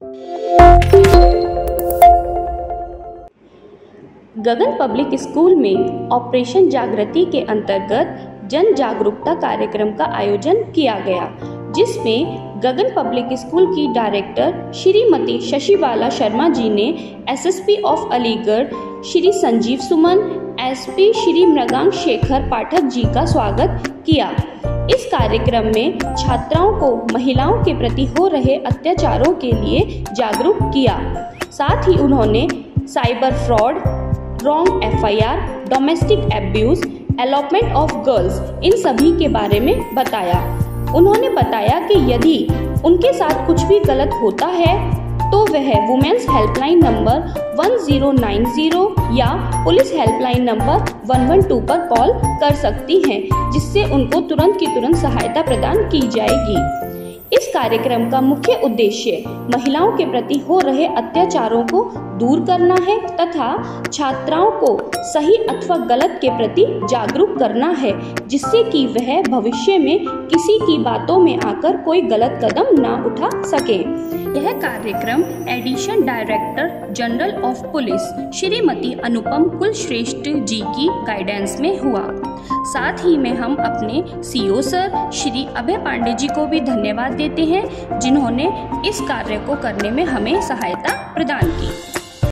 गगन public school में operation Jagriti के अंतर्गत जन जागरूकता कार्यक्रम का आयोजन किया गया, जिसमें गगन पब्लिक स्कूल की डायरेक्टर श्रीमती शशिबाला शर्मा जी ने SSP of Aligarh Shri Sanjeev Suman, SP Shri Mrigank Shekhar Pathak ji का स्वागत किया। इस कार्यक्रम में छात्राओं को महिलाओं के प्रति हो रहे अत्याचारों के लिए जागरूक किया। साथ ही उन्होंने cyber fraud, wrong FIR, domestic abuse, elopement of girls, इन सभी के बारे में बताया। उन्होंने बताया कि यदि उनके साथ कुछ भी गलत होता है तो वह वुमेन्स हेल्पलाइन नंबर 1090 या पुलिस हेल्पलाइन नंबर 112 पर कॉल कर सकती हैं, जिससे उनको तुरंत की तुरंत सहायता प्रदान की जाएगी। इस कार्यक्रम का मुख्य उद्देश्य महिलाओं के प्रति हो रहे अत्याचारों को दूर करना है तथा छात्राओं को सही अथवा गलत के प्रति जागरूक करना है, जिससे कि वह भविष्य में किसी की बातों में आकर कोई गलत कदम ना उठा सके। यह कार्यक्रम addition director general of police Shrimati Anupam Kulshreshtha ji की गाइडेंस में हुआ। साथ ही में हम अपने सीओ सर श्री अभय पांडे जी को भी धन्यवाद देते हैं, जिन्होंने इस कार्य को करने में हमें सहायता प्रदान की।